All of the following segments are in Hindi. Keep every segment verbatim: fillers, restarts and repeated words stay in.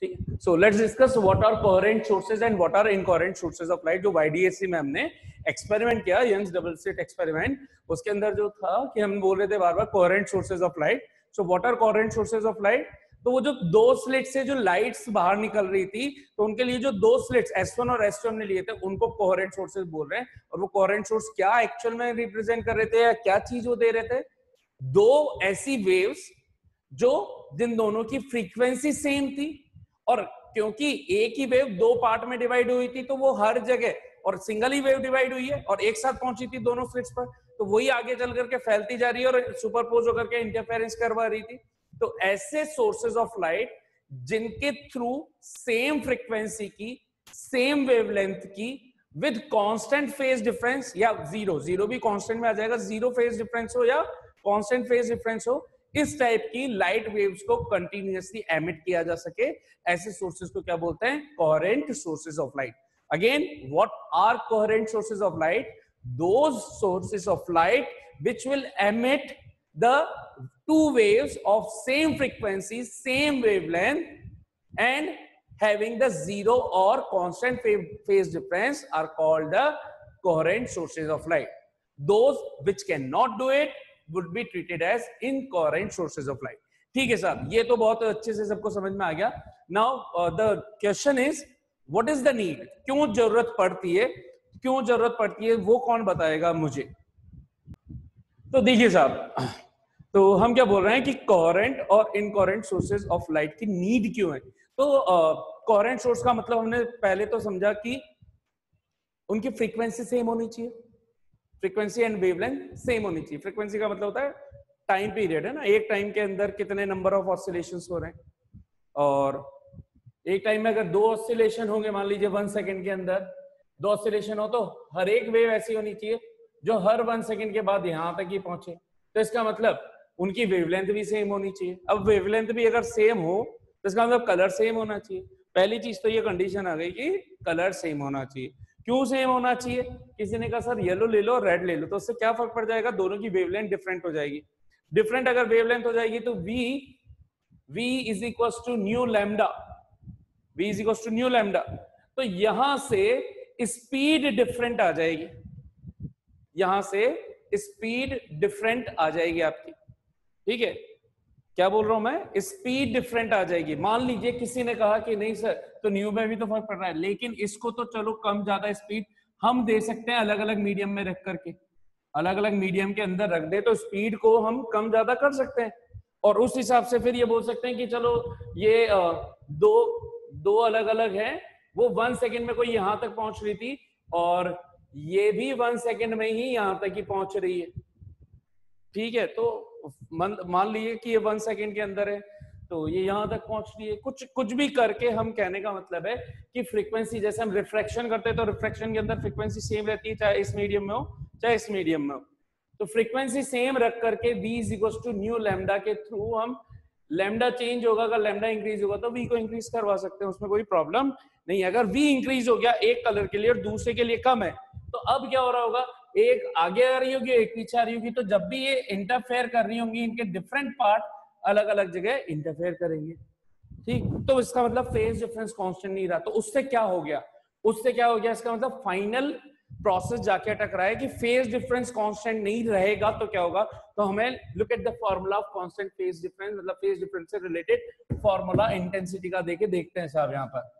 ठीक, so let's discuss what are coherent sources and what are incoherent sources of light. जो वाईडीएससी में हमने एक्सपेरिमेंट किया, यंग्स डबल स्लिट एक्सपेरिमेंट, उसके अंदर जो था कि हम बोल रहे थे बार बार coherent sources of light. So what are coherent sources of light? तो वो जो दो स्लिट से जो लाइट्स बाहर निकल रही थी, तो उनके लिए जो दो स्लिट्स एस वन और एस टू हमने लिए थे, उनको कोहेरेंट सोर्सेज बोल रहे हैं। और वो कोहेरेंट सोर्स क्या एक्चुअल में रिप्रेजेंट कर रहे थे या क्या चीज वो दे रहे थे? दो ऐसी वेव्स जो जिन दोनों की फ्रीक्वेंसी सेम थी, और क्योंकि एक ही वेव दो पार्ट में डिवाइड हुई थी, तो वो हर जगह, और सिंगल ही वेव डिवाइड हुई है और एक साथ पहुंची थी दोनों स्लिट्स पर, तो वही आगे चल करके फैलती जा रही है और सुपरपोज होकर के इंटरफेरेंस करवा रही थी। तो ऐसे सोर्सेज ऑफ लाइट जिनके थ्रू सेम फ्रीक्वेंसी की, सेम वेवलेंथ की, विद कांस्टेंट फेज डिफरेंस, या जीरो जीरो भी कांस्टेंट में आ जाएगा, जीरो फेज डिफरेंस हो या कांस्टेंट फेज डिफरेंस हो, इस टाइप की लाइट वेव्स को कंटिन्यूअसली एमिट किया जा सके, ऐसे सोर्सेज को क्या बोलते हैं? Coherent sources of light. Again, what are coherent sources of light? Those sources of light which will emit the two waves of same frequency, same wavelength and having the zero or constant phase difference are called the coherent sources of light. Those which cannot do it would be treated as incoherent sources of light. ठीक है साहब, ये तो बहुत अच्छे से सबको समझ में आ गया। Now uh, the question is, what is the need? क्यों जरूरत पड़ती है? क्यों जरूरत पड़ती है वो कौन बताएगा मुझे? तो देखिए साहब, तो हम क्या बोल रहे हैं कि कोहेरेंट और इनकोहेरेंट सोर्सेज ऑफ लाइट की नीड क्यों है? तो कोहेरेंट uh, सोर्स का मतलब हमने पहले तो समझा कि उनकी फ्रीक्वेंसी सेम होनी चाहिए, फ्रीक्वेंसी एंड वेवलेंथ सेम होनी चाहिए। फ्रीक्वेंसी का मतलब होता है टाइम पीरियड, है ना, एक टाइम के अंदर कितने नंबर ऑफ ऑसिलेशंस हो रहे हैं, और एक टाइम में अगर दो ऑसिलेशन होंगे, मान लीजिए वन सेकेंड के अंदर दो ऑसिलेशन हो, तो हर एक वेव ऐसी होनी चाहिए जो हर वन सेकेंड के बाद यहां तक ही पहुंचे। तो इसका मतलब उनकी वेवलेंथ भी सेम होनी चाहिए। अब वेवलेंथ भी अगर सेम हो तो इसका मतलब कलर सेम होना चाहिए। पहली चीज तो ये कंडीशन आ गई कि कलर सेम होना चाहिए। क्यों सेम होना चाहिए? किसी ने कहा सर येलो ले लो, रेड ले लो, तो उससे क्या फर्क पड़ जाएगा? दोनों की वेवलेंथ डिफरेंट हो जाएगी। डिफरेंट अगर वेवलेंथ हो जाएगी तो v v is equal to nu lambda, v is equal to nu lambda. तो यहां से स्पीड डिफरेंट आ जाएगी, यहां से स्पीड डिफरेंट आ जाएगी आपकी। ठीक है, क्या बोल रहा हूं मैं? स्पीड डिफरेंट आ जाएगी। मान लीजिए किसी ने कहा कि नहीं सर, तो न्यू में भी तो फर्क पड़ रहा है, लेकिन इसको तो चलो कम ज्यादा स्पीड हम दे सकते हैं अलग अलग मीडियम में रख करके, अलग अलग मीडियम के अंदर रख दे तो स्पीड को हम कम ज्यादा कर सकते हैं। और उस हिसाब से फिर ये बोल सकते हैं कि चलो ये दो दो अलग अलग है, वो वन सेकेंड में कोई यहां तक पहुंच रही थी और ये भी वन सेकेंड में ही यहां तक ही पहुंच रही है। ठीक है, तो मान लीजिए कि ये वन सेकेंड के अंदर है तो ये यहां तक पहुंच रही है। कुछ कुछ भी करके हम कहने का मतलब है कि फ्रीक्वेंसी, जैसे हम रिफ्रैक्शन करते हैं तो रिफ्रैक्शन के अंदर फ्रीक्वेंसी सेम रहती है, चाहे इस मीडियम में हो चाहे इस मीडियम में हो। तो फ्रीक्वेंसी सेम रख करके v is equal to nu lambda के थ्रू हम, लैम्डा चेंज होगा, अगर लैम्डा इंक्रीज होगा तो v को इंक्रीज करवा सकते हैं, उसमें कोई प्रॉब्लम नहीं। अगर v इंक्रीज हो गया एक कलर के लिए और दूसरे के लिए कम है, तो अब क्या हो रहा होगा? एक आगे आ रही होगी, एक पीछे आ रही होगी, तो जब भी ये इंटरफेयर कर रही होंगी, इनके डिफरेंट पार्ट अलग अलग जगह इंटरफेयर करेंगे। ठीक, तो इसका मतलब फेज डिफरेंस कांस्टेंट नहीं रहा। तो उससे क्या हो गया? उससे क्या हो गया? इसका मतलब फाइनल प्रोसेस जाके अटक रहा है कि फेज डिफरेंस कांस्टेंट नहीं रहेगा तो क्या होगा? तो हमें look at the formula of constant phase difference, मतलब फेज डिफरेंस से रिलेटेड फॉर्मूला इंटेंसिटी का देके देखते हैं साहब। यहाँ पर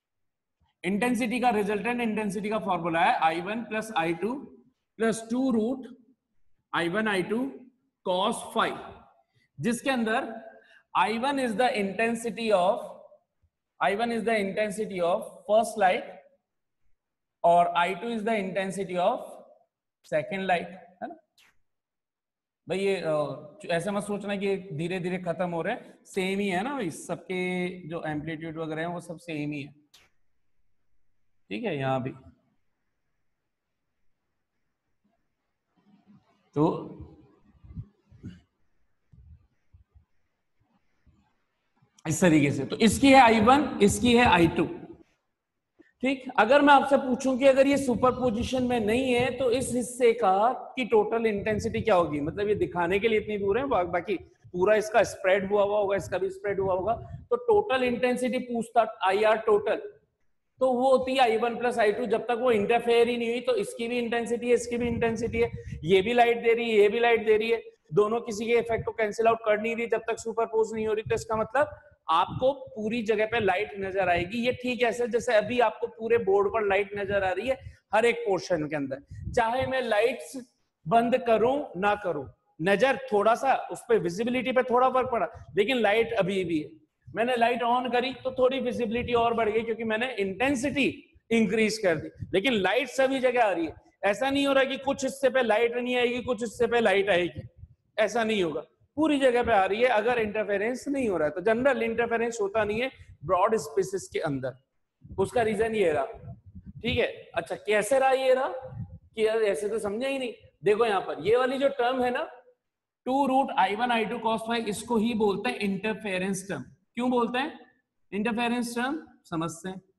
इंटेंसिटी का, रिजल्टेंट इंटेंसिटी का फॉर्मूला है I one plus I two plus two root I one I two cos five, जिसके अंदर I one is the intensity of I one is the intensity of first light और I two is the intensity of second light, है ना भाई? ये ऐसे मत सोचना कि धीरे धीरे खत्म हो रहे हैं, सेम ही है ना भाई, सबके जो एम्पलीट्यूड वगैरह हैं वो सब सेम ही है। ठीक है, यहां भी तो इस तरीके से, तो इसकी है आई वन, इसकी है आई टू। ठीक, अगर मैं आपसे पूछूं कि अगर ये सुपरपोजिशन में नहीं है तो इस हिस्से का की टोटल इंटेंसिटी क्या होगी? मतलब ये दिखाने के लिए इतनी दूर है, बाकी पूरा इसका स्प्रेड हुआ हुआ होगा, इसका भी स्प्रेड हुआ होगा, तो टोटल इंटेंसिटी पूछता आई आर टोटल, तो वो होती है I one plus I two. जब तक वो इंटरफेयर ही नहीं हुई तो इसकी भी इंटेंसिटी है, इसकी भी इंटेंसिटी है, ये भी लाइट दे रही है, ये भी लाइट दे रही है, दोनों किसी के इफेक्ट को कैंसिल आउट कर नहीं रही जब तक सुपरपोज नहीं हो रही। तो इसका मतलब आपको पूरी जगह पे लाइट नजर आएगी। ये ठीक ऐसे जैसे अभी आपको पूरे बोर्ड पर लाइट नजर आ रही है हर एक पोर्शन के अंदर, चाहे मैं लाइट्स बंद करूं ना करूं, नजर थोड़ा सा उस पर विजिबिलिटी पे थोड़ा फर्क पड़ा, लेकिन लाइट अभी भी है। मैंने लाइट ऑन करी तो थोड़ी विजिबिलिटी और बढ़ गई क्योंकि मैंने इंटेंसिटी इंक्रीज कर दी, लेकिन लाइट सभी जगह आ रही है। ऐसा नहीं हो रहा कि कुछ हिस्से पे लाइट नहीं आएगी, कुछ हिस्से पे लाइट आएगी, ऐसा नहीं होगा, पूरी जगह पे आ रही है अगर इंटरफेरेंस नहीं हो रहा है। तो जनरल इंटरफेरेंस होता नहीं है ब्रॉड स्पेसिस के अंदर, उसका रीजन ये रहा। ठीक है, अच्छा कैसे रहा ये रहा कि यार ऐसे तो समझा ही नहीं। देखो यहाँ पर ये वाली जो टर्म है ना, two root I one I two cos five, इसको ही बोलते हैं इंटरफेरेंस टर्म। क्यों बोलते हैं इंटरफेरेंस टर्म? समझते हैं।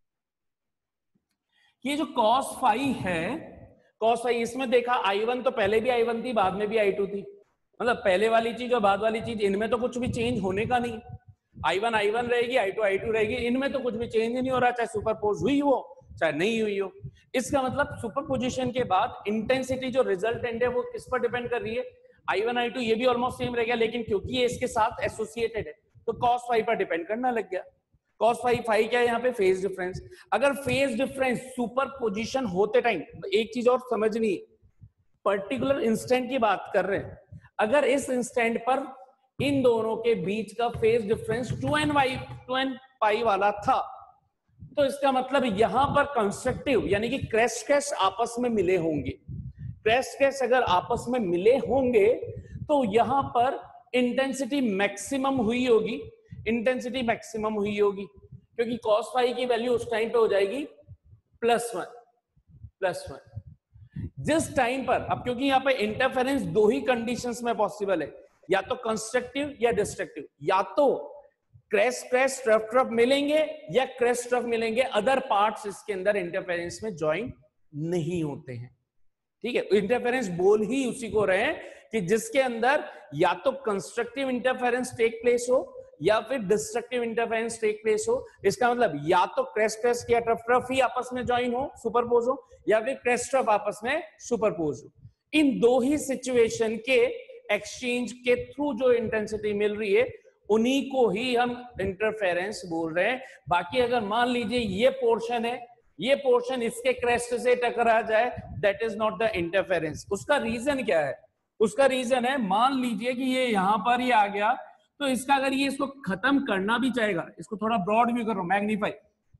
ये जो कॉस फाइव है, कॉस फाइव, इसमें देखा आई वन तो पहले भी आई वन थी, बाद में भी आई टू थी, मतलब पहले वाली चीज और बाद वाली चीज, इनमें तो कुछ भी चेंज होने का नहीं। आई वन आई वन रहेगी, आई टू आई टू रहेगी, इनमें तो कुछ भी चेंज नहीं हो रहा, चाहे सुपरपोज हुई हो चाहे नहीं हुई हो। इसका मतलब सुपरपोजिशन के बाद इंटेंसिटी जो रिजल्टेंट है वो किस पर डिपेंड कर रही है? आई वन आई टू ये भी ऑलमोस्ट सेम रहेगा, लेकिन क्योंकि ये इसके साथ एसोसिएटेड है तो कॉस फाइव पर डिपेंड करना लग गया। कॉस फाइव फाइव क्या है यहाँ पे? Phase difference. अगर फेज डिफरेंस सुपरपोजिशन होते टाइम, एक चीज और समझनी, पर्टिकुलर इंस्टेंट की बात कर रहे हैं, अगर इस इंस्टेंट पर इन दोनों के बीच का phase difference two N Y two N pi वाला था, तो इसका मतलब यहां पर कंस्ट्रक्टिव यानी कि क्रेस्ट क्रेस्ट आपस में मिले होंगे। क्रेस्ट क्रेस्ट अगर आपस में मिले होंगे तो यहां पर इंटेंसिटी मैक्सिमम हुई होगी, इंटेंसिटी मैक्सिमम हुई होगी क्योंकि कॉस फाइव की वैल्यू उस टाइम पे हो जाएगी प्लस वन, प्लस वन। जिस टाइम पर, अब क्योंकि यहां पे इंटरफेरेंस दो ही कंडीशंस में पॉसिबल है, या तो कंस्ट्रक्टिव या डिस्ट्रक्टिव, या तो क्रेस्ट क्रेस्ट ट्रफ ट्रफ मिलेंगे या क्रेस्ट ट्रफ मिलेंगे, अदर पार्ट्स इसके अंदर इंटरफेरेंस में ज्वाइन नहीं होते हैं। ठीक है, इंटरफेरेंस बोल ही उसी को रहे हैं कि जिसके अंदर या तो कंस्ट्रक्टिव इंटरफेरेंस टेक प्लेस हो या फिर डिस्ट्रक्टिव इंटरफेरेंस टेक प्लेस हो। इसका मतलब या तो क्रेस्ट क्रेस्ट या ट्रफ ट्रफ ही आपस में ज्वाइन हो, सुपरपोज हो, या फिर क्रेस्ट ट्रफ आपस में सुपरपोज हो। इन दो ही सिचुएशन के एक्सचेंज के थ्रू जो इंटेंसिटी मिल रही है उन्हीं को ही हम इंटरफेरेंस बोल रहे हैं। बाकी अगर मान लीजिए ये पोर्शन है, ये पोर्शन इसके क्रेस्ट से टकरा जाए, that is not the interference. उसका रीजन क्या है? उसका रीजन है, मान लीजिए कि ये यहां पर ही आ गया, तो इसका अगर ये इसको खत्म करना भी चाहेगा, इसको थोड़ा ब्रॉड व्यू कर रहा हूं, मैग्नीफाई,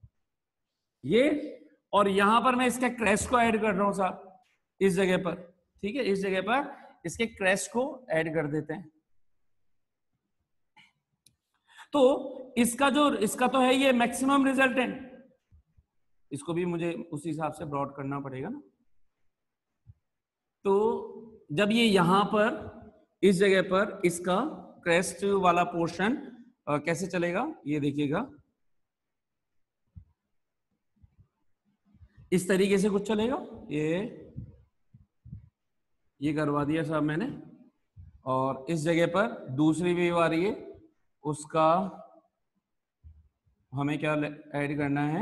ये और यहां पर मैं इसके क्रेस्ट को ऐड कर रहा हूं साहब इस जगह पर। ठीक है, इस जगह पर इसके क्रेस्ट को ऐड कर देते हैं, तो इसका जो इसका तो है ये मैक्सिमम रिजल्टेंट, इसको भी मुझे उसी हिसाब से ब्रॉड करना पड़ेगा ना। तो जब ये यहां पर इस जगह पर इसका क्रेस्ट वाला पोर्शन कैसे चलेगा ये देखिएगा, इस तरीके से कुछ चलेगा। ये ये करवा दिया साहब मैंने, और इस जगह पर दूसरी वेव आ रही है, उसका हमें क्या ऐड करना है,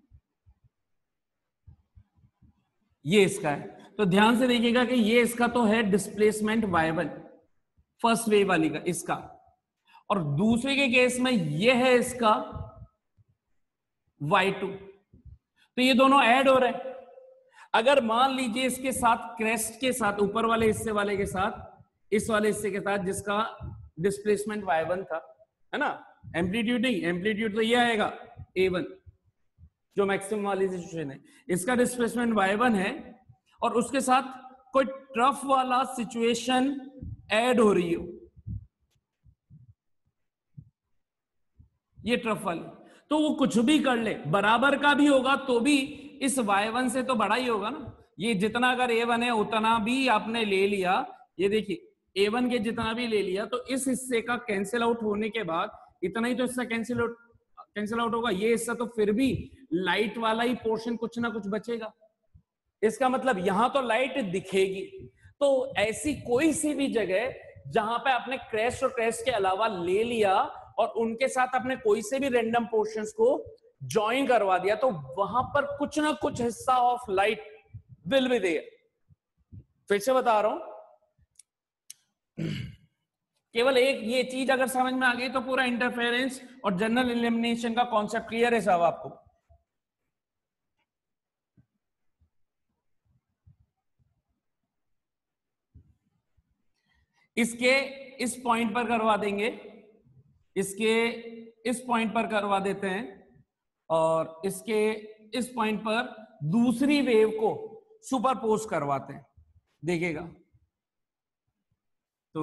ये इसका है। तो ध्यान से देखिएगा कि ये इसका तो है displacement Y one, first wave वाली का इसका, और दूसरे के केस में ये है इसका वाई टू। तो ये दोनों ऐड हो रहे हैं। अगर मान लीजिए इसके साथ क्रेस्ट के साथ, ऊपर वाले हिस्से वाले के साथ, इस वाले हिस्से के साथ जिसका डिस्प्लेसमेंट वाई वन था, है ना, एम्पलीट्यूड नहीं, एम्पलीट्यूड तो ये आएगा ए वन जो मैक्सिमम वाली सिचुएशन है, इसका डिस्प्लेसमेंट वाई वन है, और उसके साथ कोई ट्रफ वाला सिचुएशन ऐड हो रही हो, ये ट्रफ वाली, तो वो कुछ भी कर ले, बराबर का भी होगा तो भी इस वाई वन से तो बड़ा ही होगा ना। ये जितना अगर ए वन है उतना भी आपने ले लिया, ये देखिए ए वन के जितना भी ले लिया, तो इस हिस्से का कैंसिल आउट होने के बाद इतना ही तो हिस्सा कैंसिल आउट कैंसिल आउट होगा, ये हिस्सा तो फिर भी लाइट वाला ही पोर्शन कुछ ना कुछ बचेगा। इसका मतलब यहां तो लाइट दिखेगी, तो ऐसी कोई सी भी जगह जहां पे आपने क्रेस्ट और क्रेस्ट के अलावा ले लिया और उनके साथ आपने कोई से भी रैंडम पोर्शंस को ज्वाइन करवा दिया, तो वहां पर कुछ ना कुछ हिस्सा of light will be there. फिर से बता रहा हूं, केवल एक ये चीज अगर समझ में आ गई तो पूरा इंटरफेरेंस और जनरल इल्यूमिनेशन का कॉन्सेप्ट क्लियर है साहब आपको। इसके इस पॉइंट पर करवा देंगे, इसके इस पॉइंट पर करवा देते हैं, और इसके इस पॉइंट पर दूसरी वेव को सुपरपोज करवाते हैं। देखिएगा तो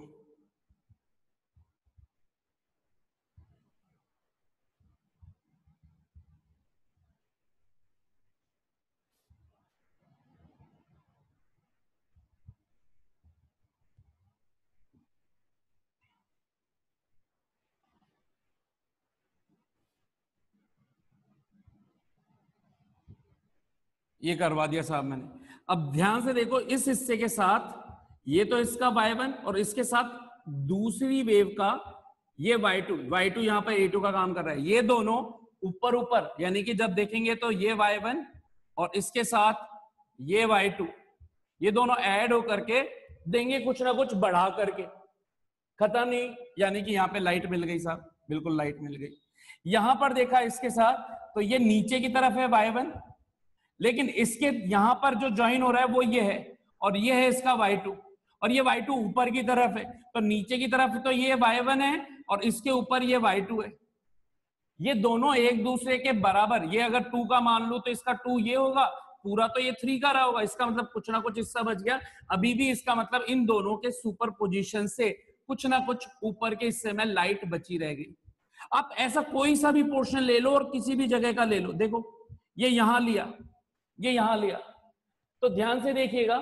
ये करवा दिया साहब मैंने। अब ध्यान से देखो, इस हिस्से के साथ ये तो इसका वाई वन और इसके साथ दूसरी वेव का ये वाई टू, वाई टू यहाँ पे ए टू का काम कर रहा है। ये दोनों ऊपर ऊपर, यानी कि जब देखेंगे तो ये वाई वन और इसके साथ ये वाई टू, ये दोनों ऐड होकर के देंगे कुछ ना कुछ बढ़ा करके। खत्म नहीं, यानी कि यहाँ पे लाइट मिल गई साहब, बिल्कुल लाइट मिल गई। यहां पर देखा इसके साथ तो ये नीचे की तरफ है वाई वन, लेकिन इसके यहां पर जो ज्वाइन हो रहा है वो ये है, और ये है इसका वाई टू, और ये वाई टू ऊपर की तरफ है, तो नीचे की तरफ तो ये वाई वन है और इसके ऊपर ये वाई टू है। ये दोनों एक दूसरे के बराबर, ये अगर टू का मान लू तो इसका टू ये होगा, पूरा तो ये थ्री का रहा होगा, इसका मतलब कुछ ना कुछ हिस्सा बच गया। अभी भी इसका मतलब इन दोनों के सुपर पोजिशन से कुछ ना कुछ ऊपर के हिस्से में लाइट बची रह गई। आप ऐसा कोई सा भी पोर्शन ले लो और किसी भी जगह का ले लो, देखो ये यहां लिया, ये यहां लिया, तो ध्यान से देखिएगा,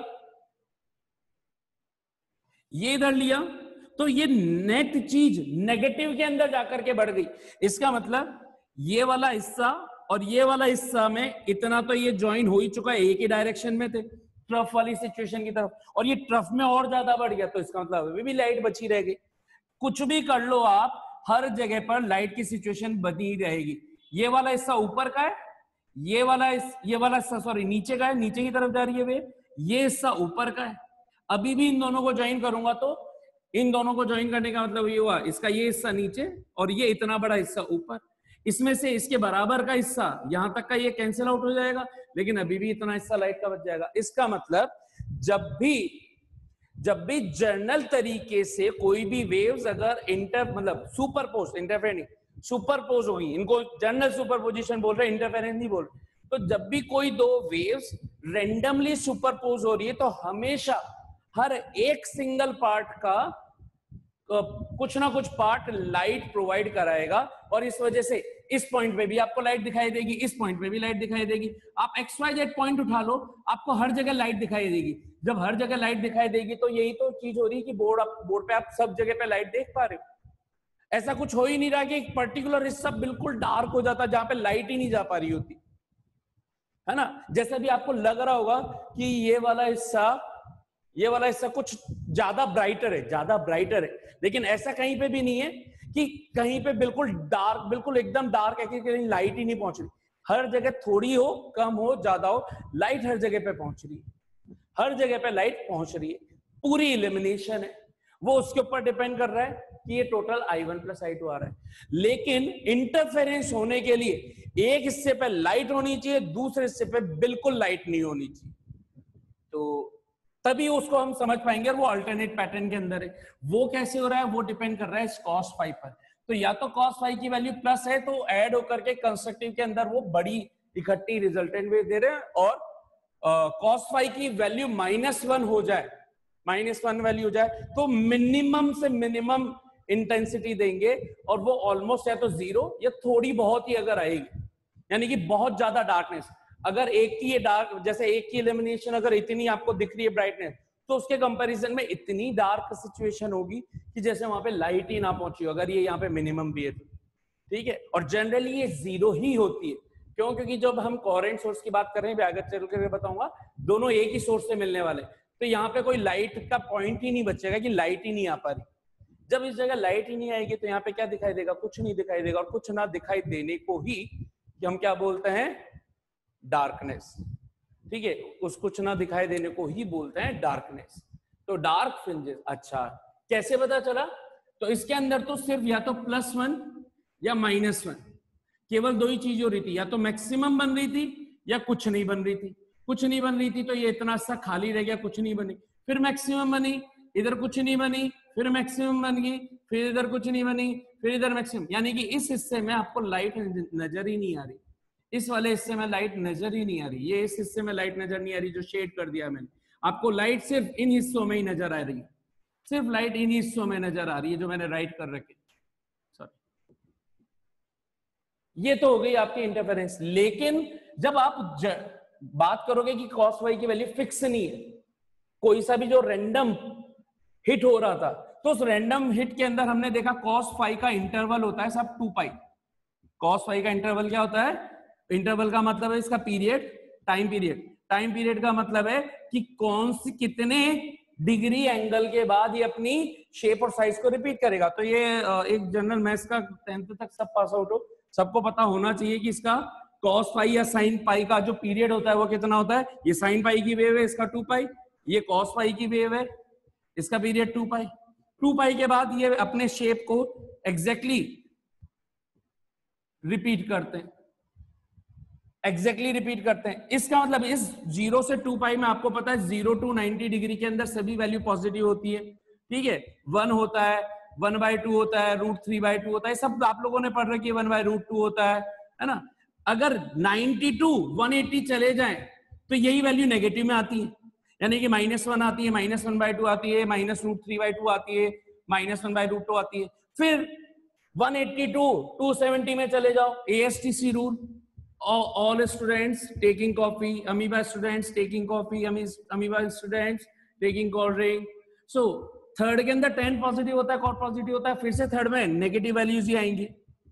ये इधर लिया तो ये नेट चीज नेगेटिव के अंदर जाकर के बढ़ गई। इसका मतलब ये वाला हिस्सा और ये वाला हिस्सा में इतना तो ये ज्वाइन हो ही चुका है, एक ही डायरेक्शन में थे ट्रफ वाली सिचुएशन की तरफ, और ये ट्रफ में और ज्यादा बढ़ गया, तो इसका मतलब अभी भी लाइट बची रहेगी। कुछ भी कर लो आप, हर जगह पर लाइट की सिचुएशन बनी रहेगी। ये वाला हिस्सा ऊपर का है, ये वाला इस ये वाला हिस्सा सॉरी नीचे का है, नीचे की तरफ जा रही है वे, ये हिस्सा ऊपर का है। अभी भी इन दोनों को ज्वाइन करूंगा तो इन दोनों को ज्वाइन करने का मतलब ये हुआ, इसका ये हिस्सा नीचे और ये इतना बड़ा हिस्सा ऊपर, इसमें से इसके बराबर का हिस्सा यहां तक का ये कैंसिल आउट हो जाएगा, लेकिन अभी भी इतना हिस्सा लाइट का बच जाएगा। इसका मतलब जब भी जब भी जर्नल तरीके से कोई भी वेव्स अगर इंटर मतलब सुपरपोज, इंटरफेयर नहीं, सुपरपोज होगी, इनको जनरल सुपरपोजिशन बोल रहे हैं, इंटरफेरेंस नहीं बोल रहे। तो जब भी कोई दो वेव्स रेंडमली सुपरपोज हो रही है तो हमेशा हर एक सिंगल पार्ट का कुछ ना कुछ पार्ट लाइट प्रोवाइड कराएगा, और इस वजह से इस पॉइंट पे भी आपको लाइट दिखाई देगी, इस पॉइंट पे भी लाइट दिखाई देगी। आप एक्स वाई जेड पॉइंट उठा लो, आपको हर जगह लाइट दिखाई देगी। जब हर जगह लाइट दिखाई देगी तो यही तो चीज हो रही है कि बोर्ड बोर्ड पे आप सब जगह पे लाइट देख पा रहे हो। ऐसा कुछ हो ही नहीं रहा कि एक पर्टिकुलर हिस्सा बिल्कुल डार्क हो जाता जहां पे लाइट ही नहीं जा पा रही होती है ना। जैसा भी आपको लग रहा होगा कि ये वाला हिस्सा ये वाला हिस्सा कुछ ज्यादा ब्राइटर है, ज्यादा ब्राइटर है, लेकिन ऐसा कहीं पे भी नहीं है कि कहीं पे बिल्कुल डार्क, बिल्कुल एकदम डार्क है कि कहीं लाइट ही नहीं पहुंच रही। हर जगह थोड़ी हो, कम हो, ज्यादा हो, लाइट हर जगह पे पहुंच रही है, हर जगह पे लाइट पहुंच रही है। पूरी इल्यूमिनेशन है, वो उसके ऊपर डिपेंड कर रहा है कि ये total I one plus I two आ रहा है। लेकिन इंटरफेरेंस होने के लिए एक हिस्से पे लाइट होनी चाहिए, दूसरे हिस्से पे बिल्कुल लाइट नहीं होनी चाहिए, तो तभी उसको हम समझ पाएंगे। और वो अल्टरनेट पैटर्न के अंदर है। वो कैसे हो रहा है, वो डिपेंड कर रहा है कॉस फाइव पर। तो या तो कॉस फाइव की वैल्यू प्लस है तो ऐड होकर के कंस्ट्रक्टिव के अंदर वो बड़ी इकट्ठी रिजल्टेंट वेव दे रहे हैं, और कॉस फाइव की वैल्यू माइनस वन हो जाए, माइनस वन वैल्यू हो जाए तो मिनिमम से मिनिमम इंटेंसिटी देंगे, और वो ऑलमोस्ट या तो जीरो या थोड़ी बहुत ही अगर आएगी, यानी कि बहुत ज्यादा डार्कनेस। अगर एक की ये डार्क, जैसे एक की इल्यूमिनेशन अगर इतनी आपको दिख रही है ब्राइटनेस, तो उसके कंपैरिजन में इतनी डार्क सिचुएशन होगी कि जैसे वहां पे लाइट ही ना पहुंची हो, अगर ये यहाँ पे मिनिमम भी है तो, ठीक है। और जनरली ये जीरो ही होती है, क्यों? क्योंकि जब हम कोहेरेंट सोर्स की बात कर रहे हैं, आगे चल कर बताऊंगा, दोनों एक ही सोर्स से मिलने वाले, तो यहाँ पे कोई लाइट का पॉइंट ही नहीं बचेगा कि लाइट ही नहीं आ पा रही। जब इस जगह लाइट ही नहीं आएगी तो यहाँ पे क्या दिखाई देगा, कुछ नहीं दिखाई देगा, और कुछ ना दिखाई देने को ही हम क्या बोलते हैं, डार्कनेस। ठीक है, उस कुछ ना दिखाई देने को ही बोलते हैं डार्कनेस। तो डार्क फ्रिंजेस, अच्छा कैसे पता चला, तो इसके अंदर तो सिर्फ या तो प्लस वन या माइनस वन, केवल दो ही चीज हो रही थी, या तो मैक्सिमम बन रही थी या कुछ नहीं बन रही थी। कुछ नहीं बन रही थी तो ये इतना सा खाली रह गया, कुछ नहीं बनी, फिर मैक्सिमम बनी, इधर कुछ नहीं बनी, फिर मैक्सिमम बन गई, फिर इधर कुछ नहीं बनी, फिर इधर मैक्सिमम। यानी कि इस हिस्से में आपको लाइट नजर ही नहीं आ रही, इस वाले हिस्से में लाइट नजर ही नहीं आ रही, ये इस हिस्से में लाइट नजर नहीं आ रही जो शेड कर दिया मैंने, आपको लाइट सिर्फ इन हिस्सों में ही नजर आ रही है, सिर्फ लाइट इन हिस्सों में नजर आ रही है जो मैंने राइट कर रखे। सॉरी, ये तो हो गई आपकी इंटरफेरेंस। लेकिन जब आप ज, बात करोगे कि कॉस वाई की वैल्यू फिक्स नहीं है, कोई सा भी जो रैंडम हिट हो रहा था, तो उस रैंडम हिट के अंदर हमने देखा कॉस फाई का इंटरवल होता है सब टू पाई। कॉस फाई का इंटरवल क्या होता है, इंटरवल का मतलब है इसका period, time period. Time period का मतलब है कि कौन सी कितने डिग्री एंगल के बाद ये अपनी शेप और साइज को रिपीट करेगा। तो ये एक जनरल मैथ्स का टेंथ तक सब पास आउट हो, सबको पता होना चाहिए कि इसका कॉस पाई या साइन पाई का जो पीरियड होता है वो कितना होता है। ये साइन पाई की वेव है, इसका टू पाई, ये कॉस पाई की वेव है, इसका period two pi. Two pi के बाद ये अपने शेप को एग्जैक्टली रिपीट करते हैं, एग्जैक्टली रिपीट करते हैं। इसका मतलब इस जीरो से टू पाई में आपको पता है जीरो टू नाइनटी डिग्री के अंदर सभी वैल्यू पॉजिटिव होती है। ठीक है, वन होता है, वन बाय टू होता है, रूट थ्री बाय टू होता है, सब आप लोगों ने पढ़ रखी है, वन बाय रूट टू होता है, है ना। अगर नाइनटी टू वन एटी चले जाएं तो यही वैल्यू नेगेटिव में आती है, यानी कि माइनस वन आती है, माइनस वन बाय टू आती है, minus root three by two आती है, minus one by root two आती है। फिर one eighty to two seventy में चले जाओ, A S T C rule, all students taking coffee, amoeba students taking coffee, amoeba students taking cold drink. So third के अंदर टेन पॉजिटिव होता है, कॉट पॉजिटिव होता है, फिर से थर्ड में नेगेटिव वैल्यूज ही आएंगी।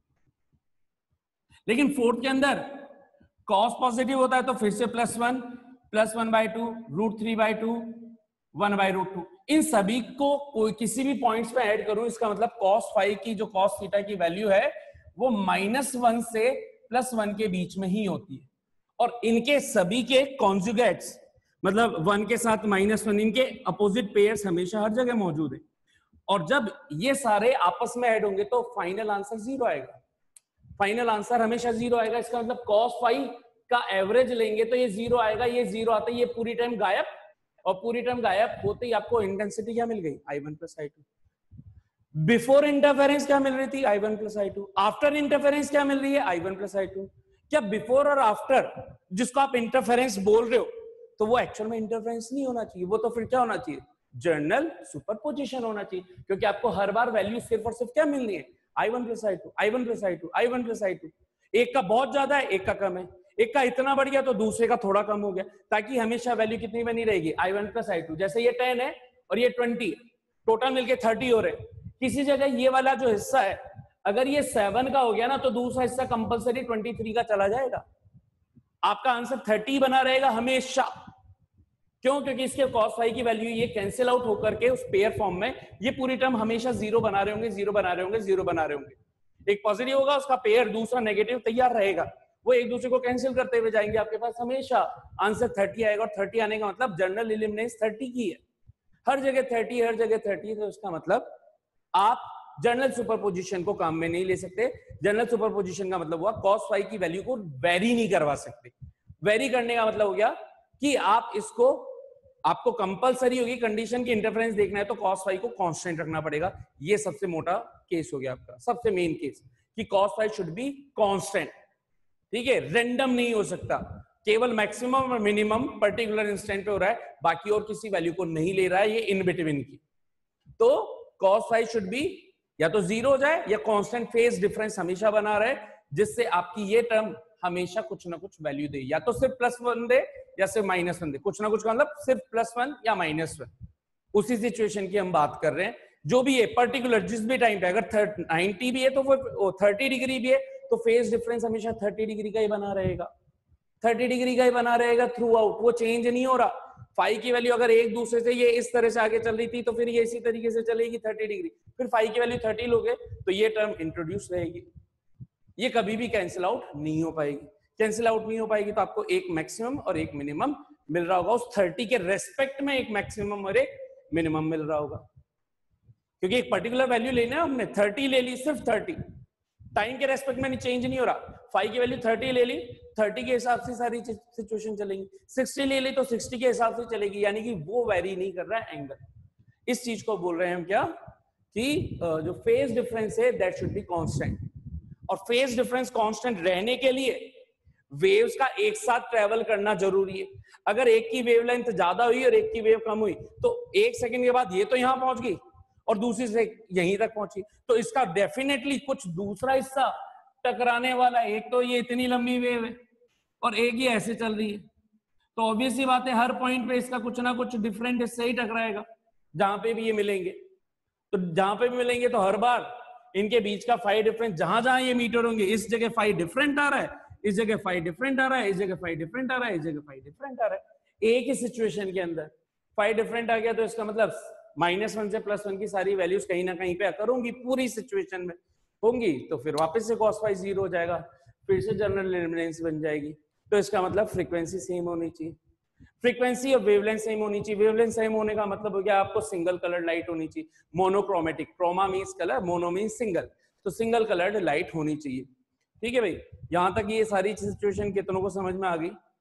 लेकिन फोर्थ के अंदर कॉस पॉजिटिव होता है तो फिर से plus one, plus one by two, root three by two, one by root two. इन सभी को कोई किसी भी पॉइंट्स पे ऐड करूं, इसका मतलब कॉस फाइव की जो कॉस थीटा की वैल्यू है वो माइनस वन से प्लस वन के बीच में ही होती है। और इनके सभी के कॉन्जुगेट्स, मतलब वन के साथ माइनस वन, इनके अपोजिट पेयर्स हमेशा हर जगह मौजूद है। और जब ये सारे आपस में ऐड होंगे तो फाइनल आंसर जीरो आएगा, फाइनल आंसर हमेशा जीरो आएगा। इसका मतलब कॉस फाइव का एवरेज लेंगे तो ये जीरो आएगा, ये जीरो आता है, ये पूरी टाइम गायब, और पूरी टाइम गायब होते ही आपको इंटेंसिटी क्या मिल गई, I one plus I two. Before interference क्या मिल रही थी, I one plus I two. After interference क्या मिल रही है, I one plus I two. क्या बिफोर और आफ्टर जिसको आप इंटरफेरेंस बोल रहे हो तो वो एक्चुअल में इंटरफेरेंस नहीं होना चाहिए, वो तो फिर क्या होना चाहिए, जनरल सुपरपोजिशन होना चाहिए, क्योंकि आपको हर बार वैल्यू सिर्फ और सिर्फ क्या मिलनी है, I one plus I two, I one plus I two, I one plus I two. एक का बहुत ज्यादा है, एक का कम है, एक का इतना बढ़ गया तो दूसरे का थोड़ा कम हो गया, ताकि हमेशा वैल्यू कितनी बनी रहेगी, I one plus I two. जैसे ये टेन है और ये ट्वेंटी, टोटल मिलके थर्टी हो रहे। किसी जगह ये वाला जो हिस्सा है अगर ये सेवन का हो गया ना तो दूसरा हिस्सा कंपलसरी ट्वेंटी थ्री का चला जाएगा, आपका आंसर थर्टी बना रहेगा हमेशा। क्यों, क्योंकि इसके कॉस फाइव की वैल्यू ये कैंसिल आउट होकर के उस पेयर फॉर्म में ये पूरी टर्म हमेशा जीरो बना रहे होंगे, जीरो बना रहे होंगे, जीरो बना रहे होंगे। एक पॉजिटिव होगा उसका पेयर, दूसरा नेगेटिव तैयार रहेगा, वो एक दूसरे को कैंसिल करते हुए जाएंगे, आपके पास हमेशा आंसर थर्टी आएगा। और थर्टी आने का मतलब जनरल एलिमिनेशन थर्टी की है, हर जगह थर्टी, हर जगह थर्टी, तो उसका मतलब आप जनरल सुपरपोजिशन को काम में नहीं ले सकते। जनरल सुपरपोजिशन का मतलब हुआ कॉस फाइव की वैल्यू को वेरी नहीं करवा सकते। वेरी करने का मतलब हो गया कि आप इसको, आपको कंपलसरी होगी कंडीशन की इंटरफेरेंस देखना है तो कॉस फाइव को कांस्टेंट रखना पड़ेगा। ये सबसे मोटा केस हो गया आपका, सबसे मेन केस, कि cos five should be constant. ठीक है, रेंडम नहीं हो सकता, केवल मैक्सिमम और मिनिमम पर्टिकुलर इंस्टेंट पे हो रहा है, बाकी और किसी वैल्यू को नहीं ले रहा है ये इन बिटवीन की। तो कॉस फाइव शुड बी या तो जीरो हो जाए या कांस्टेंट फेज डिफरेंस हमेशा बना रहे, जिससे आपकी ये टर्म हमेशा कुछ ना कुछ वैल्यू दे, या तो सिर्फ प्लस वन दे या सिर्फ माइनस वन दे, कुछ ना कुछ का मतलब सिर्फ प्लस वन या माइनस वन। उसी सिचुएशन की हम बात कर रहे हैं, जो भी है पर्टिकुलर जिस भी टाइम पे, अगर नाइनटी भी है तो वो थर्टी डिग्री भी है तो फेज डिफरेंस हमेशा थर्टी डिग्री का ही बना रहेगा, थर्टी डिग्री का ही बना रहेगा थ्रू आउट, वो चेंज नहीं हो रहा। फाई की वैल्यू अगर एक दूसरे से ये इस तरह से आगे चल रही थी तो फिर ये इसी तरीके से चलेगी थर्टी डिग्री, फिर फाई की वैल्यू थर्टी लोगे तो ये टर्म इंट्रोड्यूस रहेगी, ये कभी भी कैंसिल आउट नहीं हो पाएगी। कैंसिल आउट नहीं हो पाएगी तो आपको एक मैक्सिमम और एक मिनिमम मिल रहा होगा, उस थर्टी के रेस्पेक्ट में एक मैक्सिमम और एक मिनिमम मिल रहा होगा, क्योंकि एक पर्टिकुलर वैल्यू लेना है हमने, थर्टी ले ली, सिर्फ थर्टी, टाइम के रेस्पेक्ट में चेंज नहीं हो रहा। फाइव की वैल्यू थर्टी ले ली, थर्टी के हिसाब से सारी सिचुएशन चलेंगी, सिक्सटी ले ली तो सिक्सटी के हिसाब से चलेगी, यानी कि वो वेरी नहीं कर रहा है एंगल। इस चीज को बोल रहे हैं हम क्या कि जो फेज डिफरेंस है दैट शुड बी कांस्टेंट, और फेज डिफरेंस कांस्टेंट रहने के लिए वेव्स का एक साथ ट्रेवल करना जरूरी है। अगर एक की वेवलेंथ ज्यादा हुई और एक की वेव कम हुई तो एक सेकंड के बाद ये तो यहां पहुंच गई और दूसरी से यहीं तक पहुंची, तो इसका डेफिनेटली कुछ दूसरा हिस्सा टकराने वाला है। एक तो ये इतनी लंबी वेव है और एक ही ऐसे चल रही है, तो ऑब्वियसली बात है हर पॉइंट पे इसका कुछ ना कुछ डिफरेंट हिस्सा ही टकराएगा जहां पे भी ये मिलेंगे। तो जहां पे भी मिलेंगे तो हर बार इनके बीच का फाई डिफरेंस, जहां जहां ये मीटर होंगे, इस जगह फाई डिफरेंट आ रहा है, इस जगह फाई डिफरेंट आ रहा है, इस जगह फाई डिफरेंट आ रहा है, इस जगह फाई डिफरेंट आ रहा है। एक ही सिचुएशन के अंदर फाई डिफरेंट आ गया तो इसका मतलब माइनस वन से प्लस वन की सारी वैल्यूज कहीं ना कहीं पे अकर होंगी, पूरी सिचुएशन में होंगी, तो फिर वापस से कॉस फाई जीरो हो जाएगा, फिर से जनरल इल्यूमिनेंस बन जाएगी। तो इसका मतलब फ्रीक्वेंसी सेम होनी चाहिए, फ्रीक्वेंसी और वेवलेंथ सेम होनी चाहिए। वेवलेंथ सेम होने का मतलब हो गया आपको सिंगल कलर्ड लाइट होनी चाहिए, monochromatic, chroma means colour, mono means single, तो सिंगल कलर्ड लाइट होनी चाहिए। ठीक है भाई, यहां तक ये सारी सिचुएशन कितनों को समझ में आ गई?